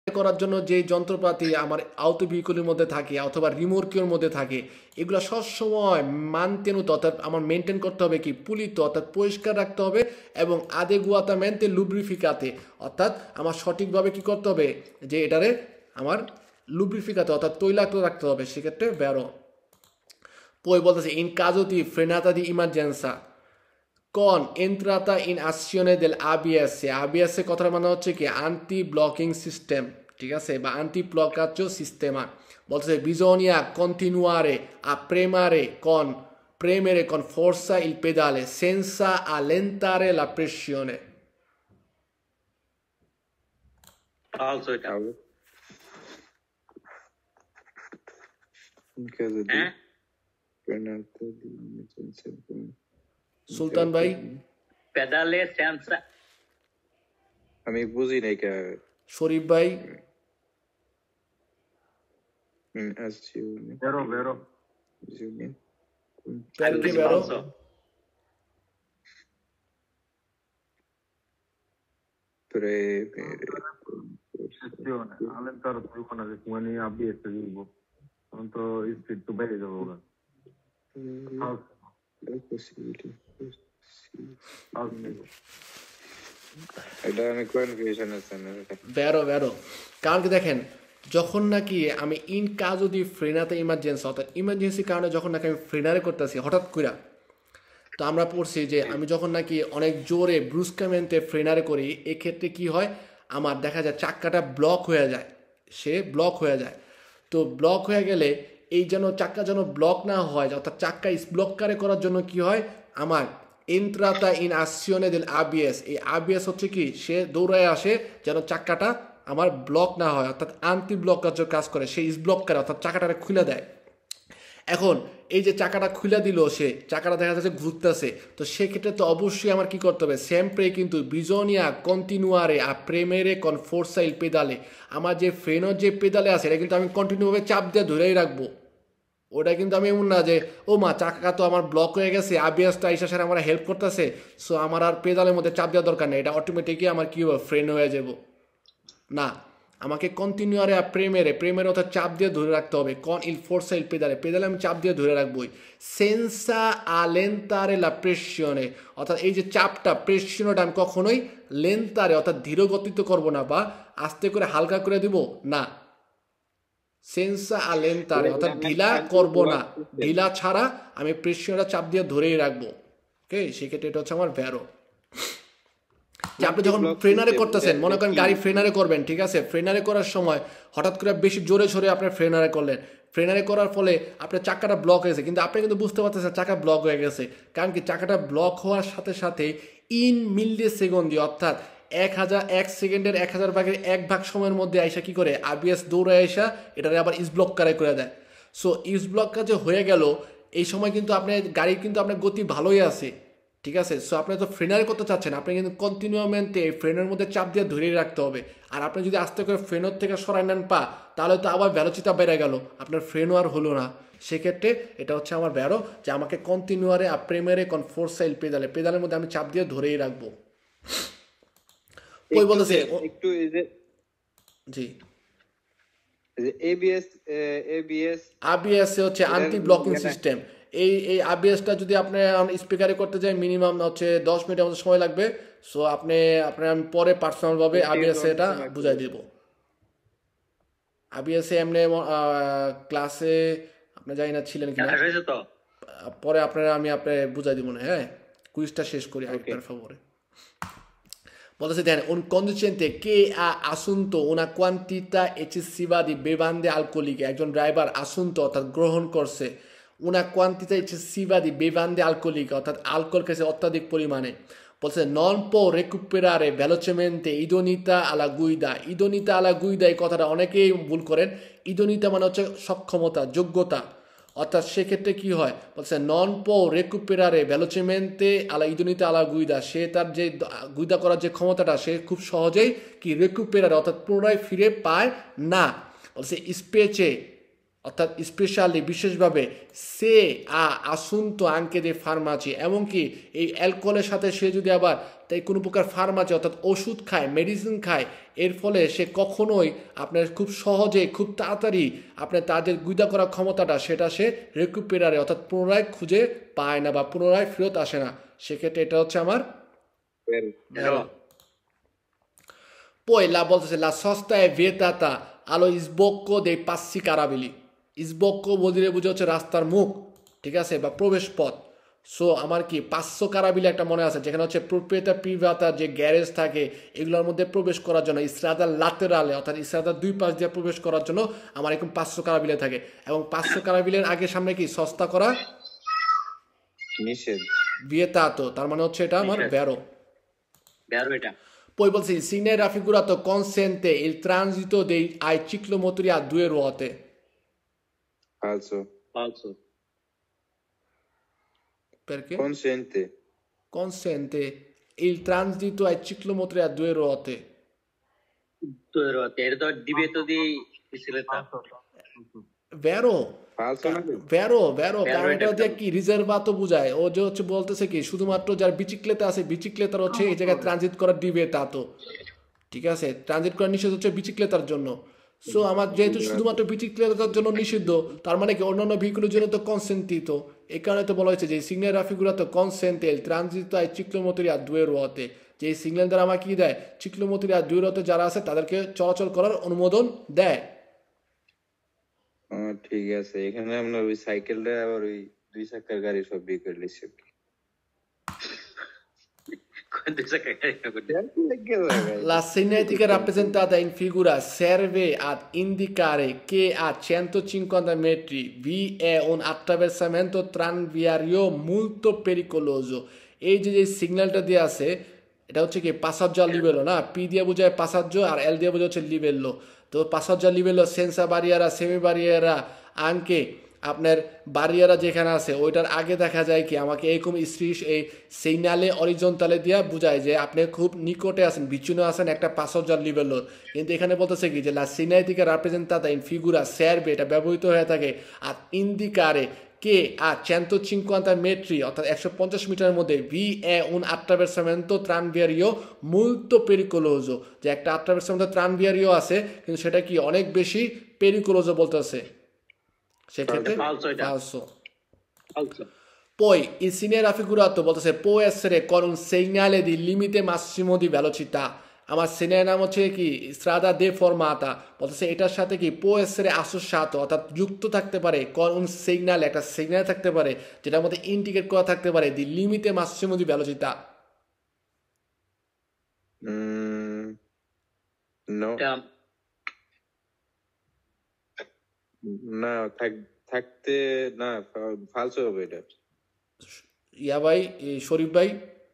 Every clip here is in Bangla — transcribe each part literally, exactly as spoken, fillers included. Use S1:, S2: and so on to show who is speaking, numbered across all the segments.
S1: করার জন্য যে যন্ত্রপাতি আমার আউটো ভেহিকলের মধ্যে থাকে অথবা রিমোর্কের মধ্যে থাকে এগুলো সবসময় মানতেনুত অর্থাৎ আমার মেনটেন করতে হবে কি পুলিত অর্থাৎ পরিষ্কার রাখতে হবে এবং adeguatamente lubrificate অর্থাৎ আমার সঠিকভাবে কি করতে হবে যে এটারে আমার lubrificate অর্থাৎ তৈলাক্ত রাখতে হবে সেক্ষেত্রে vero poi বলতেছে in caso di frenata di emergenza con entrata in azione del A B S A B S কথার মানে হচ্ছে কি anti blocking system ঠিক আছে বা anti bloccaggio sistema বলতেছে bisogna continuare a premere con premere con forza il pedale senza allentare la pressione
S2: also it out
S3: in caso di frenata di emergenza
S1: সুলতান ভাই
S2: পেডালে সেন্সা
S3: আমি বুঝি নাই কে
S1: শরীফ ভাই
S3: হুম azione
S4: vero vero
S3: azione
S1: perché vero
S3: premere
S4: allentare qualcuno che come A B S vivo tanto il scritto bene dopo
S3: è possibile এটা আমি কনফিউশন আছে না
S1: ভেরো ভেরো কারণ কি দেখেন যখন নাকি আমি ইন কাজো দি ফ্রেনাতে ইমার্জেন্সি অর্থাৎ ইমার্জেন্সি কারণে যখন নাকি আমি ফ্রেনারে করতেছি হঠাৎ করে তো আমরা পড়ছি যে আমি যখন নাকি অনেক জোরে ব্রুস্কামেন্টে ফ্রেনারে করি এক্ষেত্রে কি হয় আমার দেখা যায় চাক্কাটা ব্লক হয়ে যায় সে ব্লক হয়ে যায় তো ব্লক হয়ে গেলে এই যেন চাক্কা যেন ব্লক না হয় অর্থাৎ চাক্কা ব্লককারে করার জন্য কি হয় আমার entrata in azione del A B S এই A B S হচ্ছে কি সে দৌড়ায় আসে যেন চাক্কাটা আমার ব্লক না হয় অর্থাৎ আন্টি ব্লকার যে কাজ করে সে ইস ব্লক করে অর্থাৎ চাকাটাকে খুলে দেয় এখন এই যে চাকাটা খুলে দিল সে চাকাটা দেখা যাচ্ছে ঘুরতেছে তো সেক্ষেত্রে তো অবশ্যই আমার কি করতে হবে sempre কিন্তু bisogna continuare a premere con forza il pedale আমার যে ফ্রেনের যে পেডালে আছে এটা কিন্তু আমি কন্টিনিউভাবে চাপ দিয়ে ধরেই রাখবো ওটা কিন্তু আমি এমন না যে ও মা চাকা তো আমার ব্লক হয়ে গেছে আবিএসটা এসে স্যার আমার হেল্প করতেছে সো আমার আর পেডালের মধ্যে চাপ দেওয়ার দরকার নেই এটা অটোমেটিকই আমার কি হবে ফ্রেন হয়ে যাব না আমাকে কন্টিনিউয়ারে প্রেমেরে প্রেমের অর্থাৎ চাপ দিয়ে ধরে রাখতে হবে কন ইল ফোর্সা ইল পেডালে পেডালে আমি চাপ দিয়ে ধরে রাখবোই সেন্সা আলেন্তারে লা প্রেশনে অর্থাৎ এই যে চাপটা প্রেশনটা আমি কখনোই লেন্তারে অর্থাৎ ধীর গতিতে করবো না বা আস্তে করে হালকা করে দিব না সেন্সা আলেন্তারে অর্থাৎ ঢিলা করব না ঢিলা ছাড়া আমি প্রেশনটা চাপ দিয়ে ধরেই রাখবো ওকে সেক্ষেত্রে এটা হচ্ছে আমার ভ্যারো যে আপনি যখন ফ্রেনারে করতেছেন মনে করেন গাড়ি ফ্রেনারে করবেন ঠিক আছে ফ্রেনারে করার সময় হঠাৎ করে বেশি জোরে সরে আপনি ফ্রেনারে করলেন ফ্রেনারে করার ফলে আপনার চাকাটা ব্লক হয়েছে কিন্তু আপনি কিন্তু বুঝতে পারতেছেন চাকা ব্লক হয়ে গেছে কারণ কি চাকাটা ব্লক হওয়ার সাথে সাথে ইন মিলি সেকেন্ডে অর্থাৎ এক হাজার এক সেকেন্ডের এক হাজার ভাগের এক ভাগ সময়ের মধ্যে আইসা কি করে আবিএস দৌড়ে আইসা এটারে আবার ইস ব্লক কারে করে দেয় সো ইস ব্লক কাজে হয়ে গেল এই সময় কিন্তু আপনার গাড়ির কিন্তু আপনার গতি ভালোই আছে ঠিক আছে সো আপনি তো ফ্রেনারে করতে চাচ্ছেন আপনি কিন্তু কন্টিনিউমেন্টে এই ফ্রেনের মধ্যে চাপ দিয়ে ধরেই রাখতে হবে আর আপনি যদি আস্তে করে ফ্রেনের থেকে সরাই নেন পা তাহলে তো আবার ভ্যালোচিটা বেড়ে গেল আপনার ফ্রেনও আর হলো না সেক্ষেত্রে এটা হচ্ছে আমার ভ্যারো যে আমাকে কন্টিনিউয়ারে আর প্রেমেরে কন ফোর্সাইল পেদালে পেদালের মধ্যে আমি চাপ দিয়ে ধরেই রাখবো ওই বলতেছে
S3: একটু এই যে
S1: জি
S3: এবিএস এবিএস
S1: আবিএস হচ্ছে অ্যান্টি ব্লকিং সিস্টেম এই এই আবিএসটা যদি আপনি স্পিকারে করতে যাই মিনিমাম হচ্ছে দশ মিনিটের মতো সময় লাগবে সো আপনি আপনার আমি পরে পার্সোনালভাবে আবিএস এটা বুঝাই দিব আবিএস এমনি ক্লাসে আপনি জানি না ছিলেন কিনা পরে আপনারা আমি আপনি বুঝাই দিব না হ্যাঁ কুইজটা শেষ করি আরেকটার ফেভারে বলতেছে দেন un conducente che ha assunto una quantità eccessiva di bevande alcoliche একজন ড্রাইভার assunto অর্থাৎ গ্রহণ করছে una quantità eccessiva di bevande alcoliche অর্থাৎ অ্যালকোহল খেয়েছে অত্যাধিক পরিমাণে বলছে non può recuperare velocemente idoneità alla guida idoneità alla guida এই কথাটা অনেকেই ভুল করেন idoneità মানে হচ্ছে সক্ষমতা যোগ্যতা অর্থাৎ সেক্ষেত্রে কি হয় বলছে নন পো রেকুপেরারে ভেলোচেমেন্টে আলা ইদুনিতে আলা গুইদা সে তার যে গুইদা করার যে ক্ষমতাটা সে খুব সহজেই কি রেকুপেরারে অর্থাৎ পুনরায় ফিরে পায় না বলছে স্পেচে অর্থাৎ স্পেশালি বিশেষভাবে সে আ আসুনতো আঙ্কে যে ফার্মাচি, এমনকি এই অ্যালকোহলের সাথে সে যদি আবার তাই কোনো প্রকার ফার্মাচি অর্থাৎ ওষুধ খায়, মেডিসিন খায়, এর ফলে সে কখনোই আপনার খুব সহজে খুব তাড়াতাড়ি আপনার তাদের গুইদা করার ক্ষমতাটা সেটা সে রেকুপেরারে অর্থাৎ পুনরায় খুঁজে পায় না বা পুনরায় ফেরত আসে না। সেক্ষেত্রে এটা হচ্ছে আমার
S2: Vero.
S1: Poi la volta la sosta è vietata allo sbocco dei passi carabili. Sbocco vuol dire বুঝে হচ্ছে রাস্তার মুখ, ঠিক আছে, বা প্রবেশ পথ। সো আমার কি পাঁচশো কারাবিলি একটা মনে আছে যেখানে হচ্ছে প্রোপ্রিয়েটার প্রিভাতা যে গ্যারেজ থাকে এগুলোর মধ্যে প্রবেশ করার জন্য ইসরাদার লাতেরালে অর্থাৎ ইসরাদার দুই পাশ দিয়ে প্রবেশ করার জন্য আমার এরকম পাঁচশো কারাবিলে থাকে এবং পাঁচশো কারাবিলের আগে সামনে কি সস্তা করা
S3: নিষেধ।
S1: vietato, তার মানে হচ্ছে এটা আমার
S2: নিষেধ।
S1: vero.
S2: Vero এটা।
S1: Poi il segno è raffigurato consente il transito dei, ai ciclomotori a due ruote.
S3: Falso.
S2: Falso.
S1: Perché?
S3: Consente.
S1: Consente il transito ai ciclomotori a due ruote.
S2: তো এটা তো ডিবেট দি সিলেক্ট
S1: Vero?
S3: Falso না?
S1: Vero, vero,
S2: Vero
S1: কারণ এটা
S2: এটা
S1: দিয়ে কি রিজার্ভাতো বোঝায়, ও যে হচ্ছে বলতেছে কি শুধুমাত্র যার বিচিক্লেতা আছে বিচিক্লেতার হচ্ছে এই জায়গায় ট্রানজিট করার দিবে তা তো ঠিক আছে, ট্রানজিট করা নিষেধ হচ্ছে বিচিক্লেতার জন্য। সো আমার যেহেতু শুধুমাত্র বিচিক্লেতার জন্য নিষিদ্ধ, তার মানে কি অন্যান্য ভেহিকুলের জন্য তো কনসেন্টিত, এই কারণে তো বলা হয়েছে যে সিগন্যাল রাফিগুরাতো কনসেন্টে il transito ai ciclomotori a due ruote, যে এই সিগন্যাল দ্বারা আমার কি দেয়, চিক্লোমোটরি আর দুই রথে যারা আছে তাদেরকে চলাচল করার অনুমোদন দেয়।
S3: ও ঠিক আছে, এখানে আমরা ওই সাইকেলটা আবার ওই দুই চাকার গাড়ি সব বিয়ে করে লিখছি।
S2: কোনটা সাইকেল করতে
S1: La segnaletica rappresentata in figura serve ad indicare che a centocinquanta metri vi è un attraversamento tranviario molto pericoloso. এই যে যে সিগন্যালটা দিয়ে আছে এটা হচ্ছে কি passaggio a livello না, পি দিয়ে বোঝায় passaggio আর এল দিয়ে বোঝায় হচ্ছে livello। তো passaggio a livello senza barriera semi barriera anche আপনার বারিয়ারা যেখানে আছে ওইটার আগে দেখা যায় কি আমাকে এরকম স্ট্রিশ এই সিগনালে অরিজন্টালে দিয়া বোঝায় যে আপনি খুব নিকটে আছেন, বিচ্ছিন্ন আছেন একটা passaggio a livello। কিন্তু এখানে বলতেছে কি যে la segnaletica rappresentata in figura serve, এটা ব্যবহৃত হয়ে থাকে আর indicare che a centocinquanta metri অর্থাৎ একশো পঞ্চাশ মিটারের মধ্যে vi è un attraversamento tranviario molto pericoloso, যে একটা attraversamento tranviario আছে কিন্তু সেটা কি অনেক বেশি pericoloso বলতেছে, সেক্ষেত্রে
S2: Falso এটা।
S1: falso.
S2: falso
S1: Poi il segnale raffigurato বলতেছে può essere con un segnale di limite massimo di velocità, আমার সেনার নাম হচ্ছে কি strada deformata, বলতেছে এটার সাথে কি può essere associato অর্থাৎ যুক্ত থাকতে পারে con un segnale, একটা সিগন্যাল থাকতে পারে যেটার মধ্যে ইন্ডিকেট করা থাকতে পারে di limite massimo di velocità.
S3: উম, no,
S2: এটা
S3: না থাক- থাকতে না, ফালসো হবে এটা।
S1: ইয়া ভাই এই শরীফ ভাই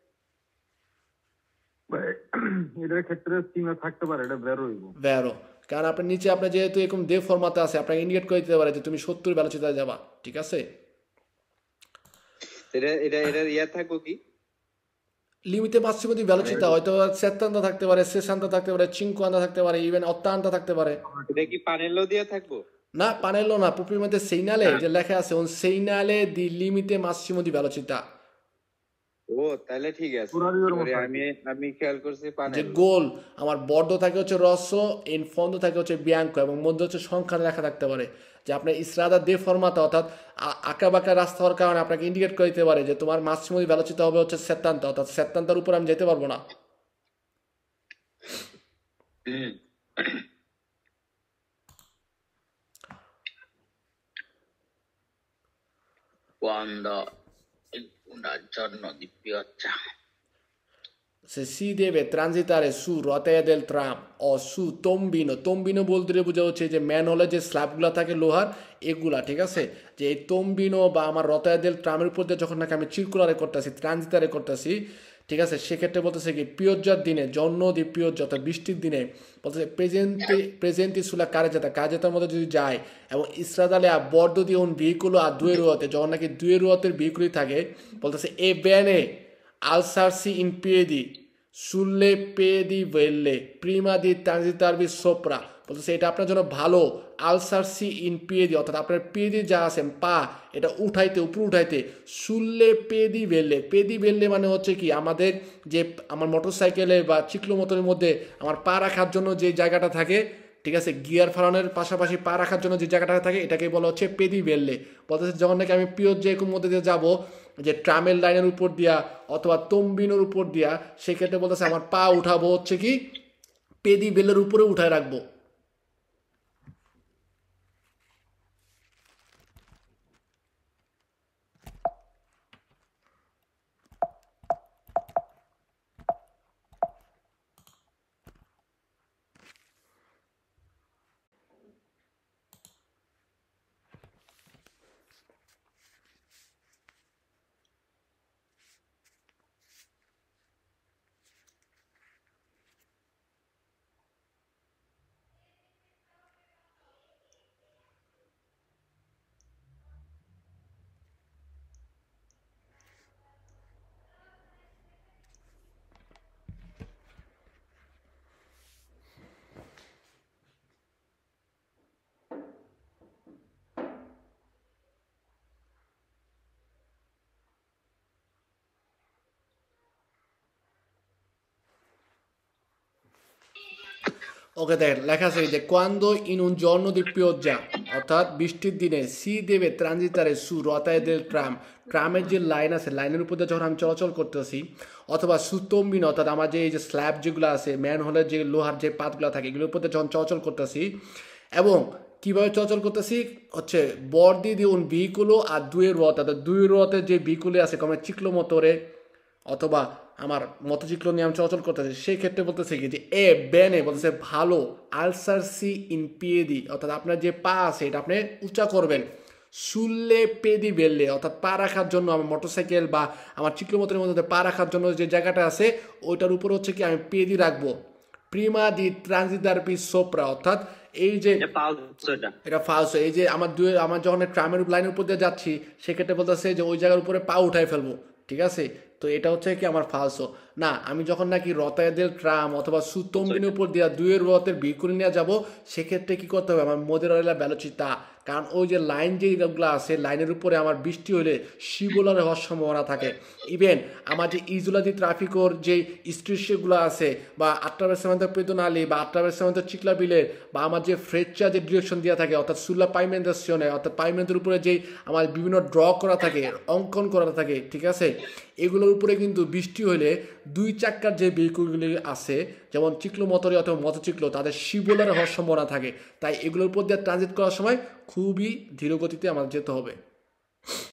S4: এটার ক্ষেত্রে সীমা থাকতে পারে, এটা বের হইব।
S1: ভ্যারো, কারণ আপনার নিচে আপনার যেহেতু এরকম দে ফরমাতে আছে আপনাকে ইন্ডিকেট করে দিতে পারে যে তুমি সত্তর ভেলোসিটিতে যাবা, ঠিক আছে।
S3: এটা এটা এটার ইয়া থাকবো কি?
S1: লিমিটে মাসিমো দি ভেলোসিটি হয়তো সেত্তান্তা থাকতে পারে, সেসান্তা থাকতে পারে, চিনকুয়ান্তা থাকতে পারে, ইভেন অত্তান্তা থাকতে পারে।
S3: এটা কি পানেলো দিয়ে থাকবো?
S1: না পানেলো না, প্রোপ্রিamente segnale যে লেখা আছে un segnale di limite massimo di velocità,
S3: ও তাহলে ঠিক আছে।
S4: পুরারিওর মতো
S3: সরি, আমি আমি খেয়াল করছি
S1: যে
S3: পানেলো।
S1: গোল আমার বর্ড থাকে হচ্ছে রসো, ইন ফন্দ থাকে হচ্ছে বিয়াঙ্কো এবং মধ্যে হচ্ছে সংখ্যা লেখা থাকতে পারে, যে আপনার ইসরাদা দে ফরমাতা অর্থাৎ আঁকা বাঁকা রাস্তা হওয়ার কারণে আপনাকে ইন্ডিকেট করে দিতে পারে যে তোমার মাসিমো দি ভেলোসিটি হবে হচ্ছে সেত্তান্তা, অর্থাৎ সেত্তান্তার উপর আমি যেতে পারবো না।
S2: হুম। quando una giorno di pioggia
S1: Se si deve transitare su rotaia del tram o su tombino, tombino বলতে বোঝা হচ্ছে যে ম্যানহোলের যে স্ল্যাবগুলো থাকে লোহার এগুলা, ঠিক আছে, যে এই tombino বা আমার রতায়া দেল ট্রামের উপর দিয়ে যখন নাকি আমি চিরকুলারে করতেছি ট্রানজিটারে করতেছি, ঠিক আছে, সেক্ষেত্রে বলতেছে কি পিওজ্জার দিনে জন্য দি পিওজ্জা অর্থাৎ বৃষ্টির দিনে বলতেছে প্রেজেন্টি প্রেজেন্টি সুলা কারেজেতা কারেজেতার মধ্যে যদি যায় এবং ইসরাদালে আ বর্ড দিয়ে un veicolo a due ruote, যখন নাকি দুই রুয়াতের ভেহিকুলই থাকে বলতেছে এ বেনে alzarsi in piedi sulle pedivelle prima di transitarvi sopra বলতেছে এটা আপনার জন্য ভালো আলসার সি ইন পেদি, অর্থাৎ আপনার পেদি যা আছে পা এটা উঠাইতে উপরে উঠাইতে সুললে পেদি বেললে, পেদি বেললে মানে হচ্ছে কি আমাদের যে আমার মোটর সাইকেলে বা চিকলো মোটরের মধ্যে আমার পা রাখার জন্য যে জায়গাটা থাকে, ঠিক আছে, গিয়ার ফালানোর পাশাপাশি পা রাখার জন্য যে জায়গাটা থাকে এটাকে বলা হচ্ছে পেদি বেললে। বলতেছে যখন নাকি আমি পিওর যে মধ্যে দিয়ে যাবো যে ট্রামের লাইনের উপর দিয়া অথবা তম্বিনের উপর দিয়া, সেক্ষেত্রে বলতেছে আমার পা উঠাবো হচ্ছে কি পেদি বেলের উপরে উঠায় রাখবো। ওকে দেখেন লেখা আছে যে quando in un giorno di pioggia, অর্থাৎ বৃষ্টির দিনে সি দেবে ট্রানজিটারে সু রতায় del ট্রাম, ট্রামের যে লাইন আছে লাইনের উপর দিয়ে যখন আমি চলাচল করতেছি, অথবা সুতম্বিন অর্থাৎ আমার যে এই যে স্ল্যাব যেগুলো আছে ম্যান হোলের যে লোহার যে পাতগুলো থাকে এগুলোর উপর দিয়ে যখন চলাচল করতেছি, এবং কীভাবে চলাচল করতেছি হচ্ছে বর্দি দিয়ে উন ভিহিকুলো আর দুয়ের রথ, অর্থাৎ দুই রথের যে ভিহিকুলে আছে কমে চিকলো মোটরে অথবা আমার মোটরসাইকেল নিয়ে আমি চলাচল করতেছি, সেই ক্ষেত্রে বলতেছে কি যে এ বেনে বলতেছে ভালো আলসার সি ইন পিয়েদি, অর্থাৎ আপনার যে পা আছে এটা আপনি উঁচা করবেন সুললে পেদি বেললে, অর্থাৎ পা রাখার জন্য আমার মোটরসাইকেল বা আমার চিকলো মোটরের মধ্যে পা রাখার জন্য যে জায়গাটা আছে ওইটার উপর হচ্ছে কি আমি পেদি রাখবো। প্রিমা দি ট্রানজিটার পি সোপ্রা, অর্থাৎ এই যে এটা ফালসো, এই যে আমার দুই আমার যখন ট্রামের লাইনের উপর দিয়ে যাচ্ছি সেক্ষেত্রে বলতেছে যে ওই জায়গার উপরে পা উঠাই ফেলবো, ঠিক আছে। তো এটা হচ্ছে কি আমার ফালসো না, আমি যখন নাকি রতায়দের ট্রাম অথবা সুতম্বিনের উপর দিয়া দুইয়ের রথের ভিড় নিয়ে যাবো সেক্ষেত্রে কি করতে হবে আমার মোদেরলা বেলোচিতা, কারণ ওই যে লাইন যেগুলো আছে লাইনের উপরে আমার বৃষ্টি হলে শিবোলার হওয়ার সম্ভাবনা থাকে। ইভেন আমার যে ইজুলাদি ট্রাফিকর যে স্ট্রিটগুলো আছে বা আট্রাভেসামেন্টের পেদনালি বা আট্রাভেসামেন্টের চিকলা বিলের বা আমার যে ফ্রেচা যে ডিরেকশন দেওয়া থাকে অর্থাৎ সুল্লা পাইমেন্টেশনে অর্থাৎ পাইমেন্টের উপরে যেই আমার বিভিন্ন ড্র করা থাকে অঙ্কন করা থাকে, ঠিক আছে, এগুলোর উপরে কিন্তু বৃষ্টি হলে দুই চাক্কার যে ভেহিকুলগুলি আছে যেমন চিকলো মোটরে অথবা মোটরসাইকেল তাদের শিবোলার হওয়ার সম্ভাবনা থাকে, তাই এগুলোর উপর দিয়ে ট্রানজিট করার সময় খুবই ধীর গতিতে আমাদের যেতে হবে।